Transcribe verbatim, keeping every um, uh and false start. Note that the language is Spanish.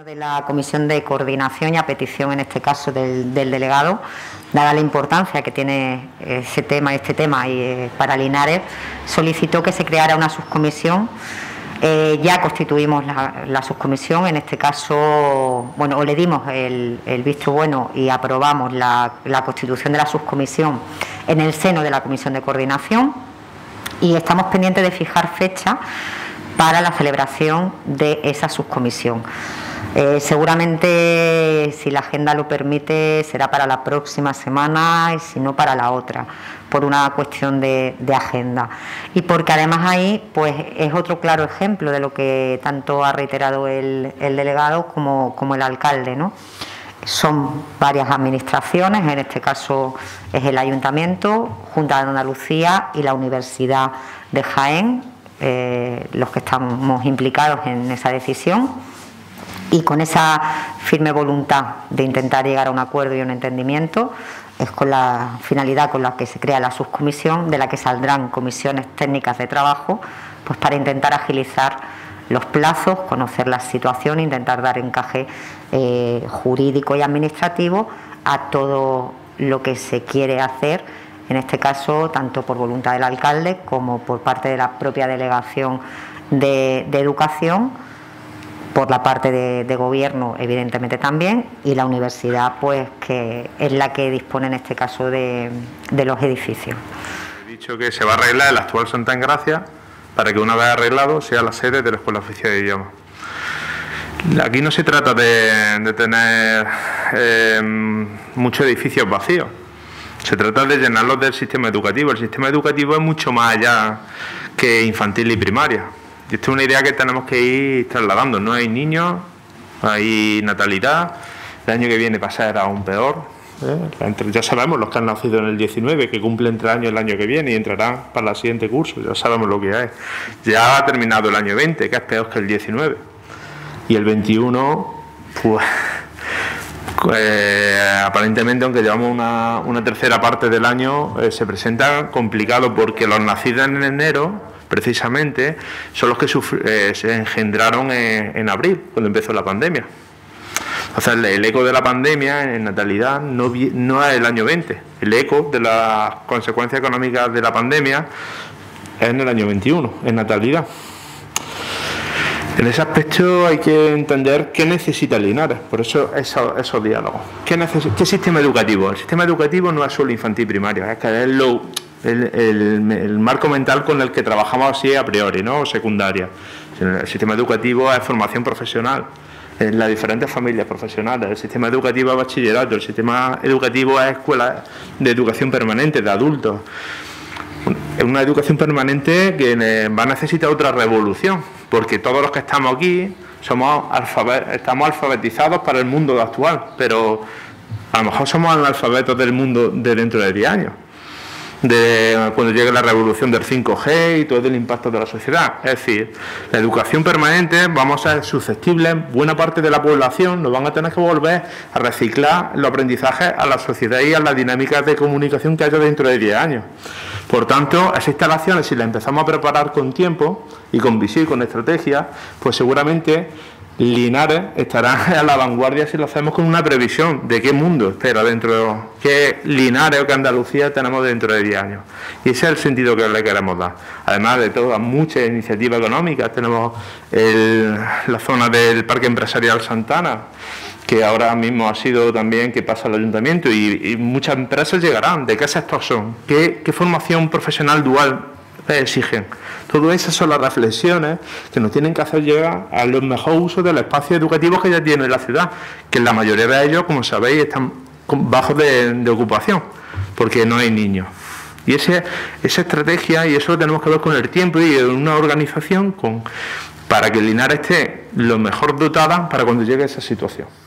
De la Comisión de Coordinación y a petición, en este caso, del, del delegado, dada la importancia que tiene ese tema, este tema y eh, para Linares, solicitó que se creara una subcomisión. Eh, ya constituimos la, la subcomisión, en este caso, bueno, o le dimos el, el visto bueno y aprobamos la, la constitución de la subcomisión en el seno de la Comisión de Coordinación, y estamos pendientes de fijar fecha para la celebración de esa subcomisión. Eh, seguramente, si la agenda lo permite, será para la próxima semana y si no para la otra, por una cuestión de, de agenda. Y porque además ahí pues es otro claro ejemplo de lo que tanto ha reiterado el, el delegado como, como el alcalde, ¿no? Son varias administraciones, en este caso es el Ayuntamiento, Junta de Andalucía y la Universidad de Jaén, eh, los que estamos implicados en esa decisión. Y con esa firme voluntad de intentar llegar a un acuerdo y un entendimiento, es con la finalidad con la que se crea la subcomisión, de la que saldrán comisiones técnicas de trabajo, pues para intentar agilizar los plazos, conocer la situación, intentar dar encaje eh, jurídico y administrativo a todo lo que se quiere hacer, en este caso tanto por voluntad del alcalde como por parte de la propia delegación de, de educación, por la parte de, de gobierno evidentemente también, y la universidad pues que es la que dispone en este caso de, de los edificios. He dicho que se va a arreglar el actual Santa Engracia para que una vez arreglado sea la sede de la Escuela Oficial de Idiomas. Aquí no se trata de, de tener eh, muchos edificios vacíos, se trata de llenarlos del sistema educativo. El sistema educativo es mucho más allá que infantil y primaria. Y esta es una idea que tenemos que ir trasladando. No hay niños, hay natalidad, el año que viene pasará aún peor. ¿eh? Ya sabemos los que han nacido en el diecinueve, que cumplen tres años el año que viene y entrarán para el siguiente curso, ya sabemos lo que es. Ya ha terminado el año veinte, que es peor que el diecinueve. Y el veintiuno, pues, eh, aparentemente, aunque llevamos una, una tercera parte del año, eh, se presenta complicado, porque los nacidos en enero precisamente son los que eh, se engendraron en, en abril, cuando empezó la pandemia. O sea, el, el eco de la pandemia en natalidad no, no es el año veinte, el eco de las consecuencias económicas de la pandemia es en el año veintiuno, en natalidad. En ese aspecto hay que entender qué necesita Linares, por eso esos, esos diálogos. ¿Qué, ¿Qué sistema educativo? El sistema educativo no es solo infantil y primaria, es que es lo... El, el, el marco mental con el que trabajamos así a priori, ¿no? O secundaria. El sistema educativo es formación profesional en las diferentes familias profesionales. El sistema educativo es bachillerato. El sistema educativo es escuela de educación permanente de adultos. Es una educación permanente que va a necesitar otra revolución, porque todos los que estamos aquí somos alfabet, estamos alfabetizados para el mundo actual, pero a lo mejor somos analfabetos del mundo de dentro de diez años. De cuando llegue la revolución del cinco G y todo el impacto de la sociedad. Es decir, la educación permanente, vamos a ser susceptibles, buena parte de la población nos van a tener que volver a reciclar los aprendizajes a la sociedad y a las dinámicas de comunicación que haya dentro de diez años. Por tanto, esas instalaciones, si las empezamos a preparar con tiempo y con visión y con estrategia, pues seguramente Linares estará a la vanguardia si lo hacemos con una previsión de qué mundo espera dentro, qué Linares o qué Andalucía tenemos dentro de diez años. Y ese es el sentido que le queremos dar. Además de todas muchas iniciativas económicas, tenemos el, la zona del Parque Empresarial Santana, que ahora mismo ha sido también que pasa al ayuntamiento, y, y muchas empresas llegarán. ¿De qué sector son? ¿Qué, qué formación profesional dual exigen? Todas esas son las reflexiones que nos tienen que hacer llegar a los mejores usos del espacio educativo que ya tiene la ciudad, que la mayoría de ellos, como sabéis, están bajos de, de ocupación, porque no hay niños. Y ese, esa estrategia, y eso lo tenemos que ver con el tiempo y en una organización con, para que Linares esté lo mejor dotada para cuando llegue a esa situación.